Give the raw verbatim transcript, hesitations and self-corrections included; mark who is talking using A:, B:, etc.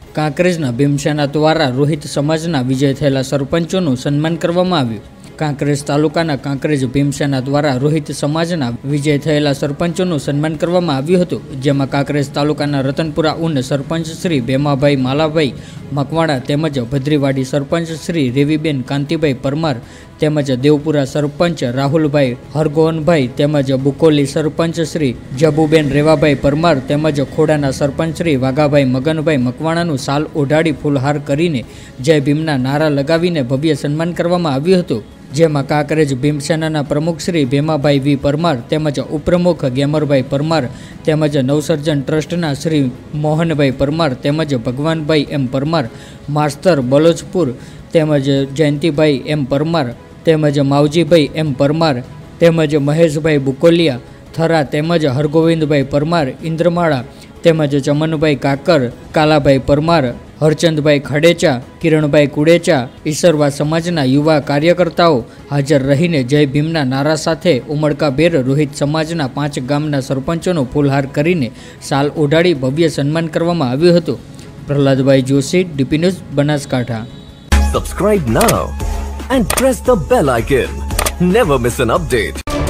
A: કાંકરેજના ભીમસેના દ્વારા રોહિત સમાજના વિજય થયેલા સરપંચોનું સન્માન કરવામાં આવ્યું। કાંકરેજ તાલુકાના કાંકરેજ ભીમસેના દ્વારા રોહિત સમાજના વિજય થયેલા સરપંચોનું સન્માન કરવામાં આવ્યું હતું, જેમાં કાંકરેજ તાલુકાના રતનપુરા ઉન સરપંચ શ્રી ભેમાભાઈ માલાભાઈ મકવાણા તેમજ ભદ્રીવાડી સરપંચ શ્રી રેવીબેન કાંતિભાઈ પરમાર તેમજ દેવપુરા સરપંચ રાહુલભાઈ હરગોવનભાઈ તેમજ બુકોલી સરપંચ શ્રી જબુબેન રેવાભાઈ પરમાર તેમજ ખોડાના સરપંચ શ્રી વાઘાભાઈ મગનભાઈ મકવાણાનું સાલ ઓઢાડી ફૂલહાર કરીને જય ભીમના નારા લગાવીને ભવ્ય સન્માન કરવામાં આવ્યું હતું, જેમાં કાંકરેજ ભીમસેનાના પ્રમુખ શ્રી ભેમાભાઈ વી પરમાર તેમજ ઉપપ્રમુખ ગેમરભાઈ પરમાર તેમજ નવસર્જન ટ્રસ્ટના શ્રી મોહનભાઈ પરમાર તેમજ ભગવાનભાઈ એમ પરમાર, માસ્તર બલોચપુર તેમજ જયંતિભાઈ એમ પરમાર તેમજ માવજીભાઈ એમ પરમાર તેમજ મહેશભાઈ બુકોલિયા થરા તેમજ હરગોવિંદભાઈ પરમાર ઇન્દ્રમાળા તેમજ ચમનભાઈ કાકર, કાલાભાઈ પરમાર, હરચંદભાઈ ખડેચા, કિરણભાઈ કુડેચા, ઈસરવ સમાજના યુવા કાર્યકર્તાઓ હાજર રહીને જય ભીમના નારા સાથે ઉમળકાભેર રોહિત સમાજના પાંચ ગામના સરપંચોનો ફૂલહાર કરીને સાલ ઓઢાડી ભવ્ય સન્માન કરવામાં આવ્યું હતું। Prahladbhai Joshi, DP news, Banaskantha.
B: Subscribe now and press the bell icon. Never miss an update.